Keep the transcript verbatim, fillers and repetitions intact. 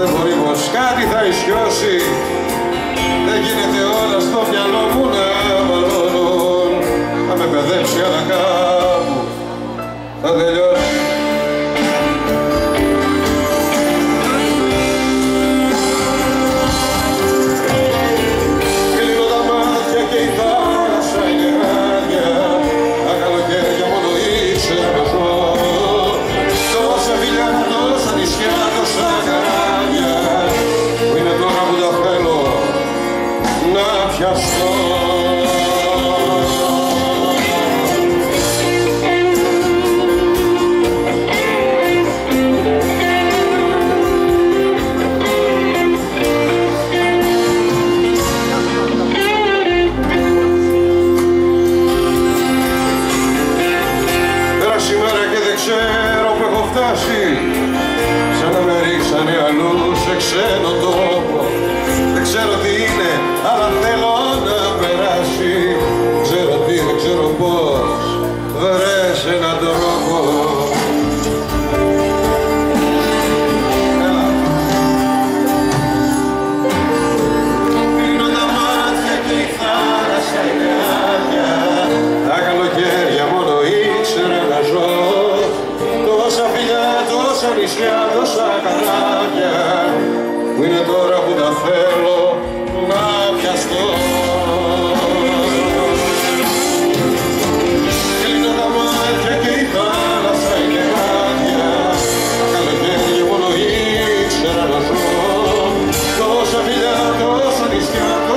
δεν μπορεί πως κάτι θα ισιώσει. Δεν γίνεται όλα στο μυαλό μου να μαλώνουν. Θα με παιδέψει αλλά κάπου θα τελειώσει. Κλείνω τα μάτια και η θάλασσα είναι άδεια. Τα καλοκαίρια μόνο ήξερα να ζω. Τόσα φιλιά, τόσα νησιά, τόσα καράβια, που είναι τώρα που τα θέλω να πιαστώ. Πέρασε η μέρα και δεν ξέρω που έχω φτάσει, σαν να με ρίξανε αλλού σε ξένο τόπο. Δεν ξέρω τι είναι, αλλά θέλω να περάσει. Ξέρω τι, δεν ξέρω πώς, βρες έναν τρόπο. Έλα. Κλείνω τα μάτια και η θάλασσα είναι άδεια. Τα καλοκαίρια μόνο ήξερα να ζω. Τόσα φιλιά, τόσα νησιά, τόσα καράβια, που είναι τώρα που τα θέλω να πιαστώ. Κλείνω τα μάτια και η θάλασσα είναι άδεια. Τα καλοκαίρια μόνο ήξερα να ζω. Τόσα φιλιά, τόσα νησιά,